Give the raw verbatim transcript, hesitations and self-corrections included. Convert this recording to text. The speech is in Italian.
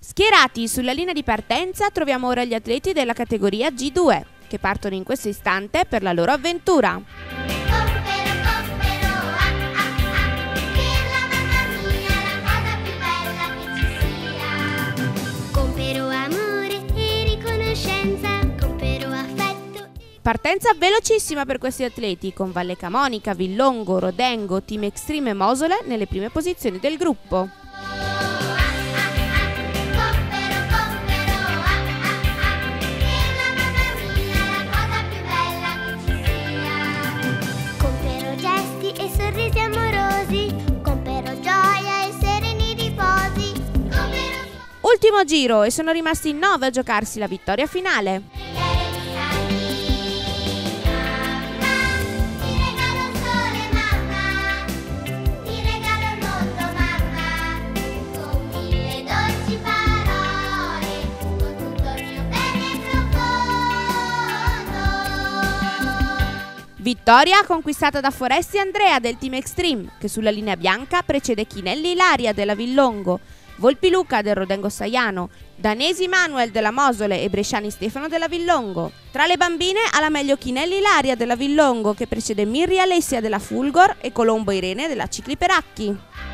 Schierati sulla linea di partenza troviamo ora gli atleti della categoria G due, che partono in questo istante per la loro avventura. Partenza velocissima per questi atleti, con Valle Camonica, Villongo, Rodengo, Team Extreme e Mosole nelle prime posizioni del gruppo. Compierò gesti e sorrisi amorosi, compierò gioia e sereni riposi. Compierò... Ultimo giro e sono rimasti in nove a giocarsi la vittoria finale. Vittoria conquistata da Foresti Andrea del Team Extreme, che sulla linea bianca precede Chinelli Ilaria della Villongo, Volpi Luca del Rodengo Saiano, Danesi Manuel della Mosole e Bresciani Stefano della Villongo. Tra le bambine ha la meglio Chinelli Ilaria della Villongo, che precede Mirri Alessia della Fulgor e Colombo Irene della Cicli Peracchi.